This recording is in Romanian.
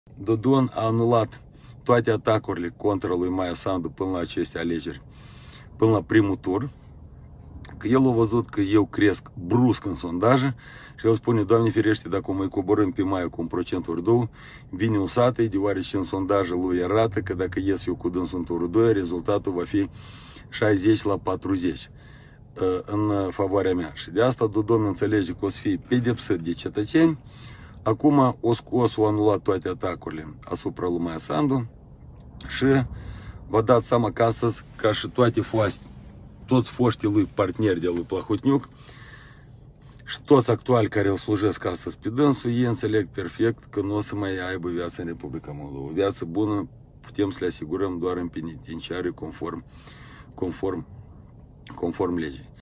Dodon a anulat toate atacurile contra lui Maia Sandu până la aceste alegeri, până la primul tur, că el a văzut că eu cresc brusc în sondaje și el spune, Doamne ferește, dacă mai coborâm pe Maia cu un procent ori 2, vine usată, deoarece în sondaje lui arată că dacă ies eu cu dânsul în turul 2, rezultatul va fi 60-40 în favoarea mea. Și de asta Dodon înțelege că o să fie pedepsit de cetățeni. Acum o anulat toate atacurile asupra lui Maia Sandu și vă dați seama că astăzi, ca și toți foștii lui parteneri de lui Plahotniuc și toți actuali care îl slujesc astăzi pe dânsul, ei înțeleg perfect că nu o să mai aibă viață în Republica Moldova. O viață bună putem să le asigurăm doar în penitenciare conform legii.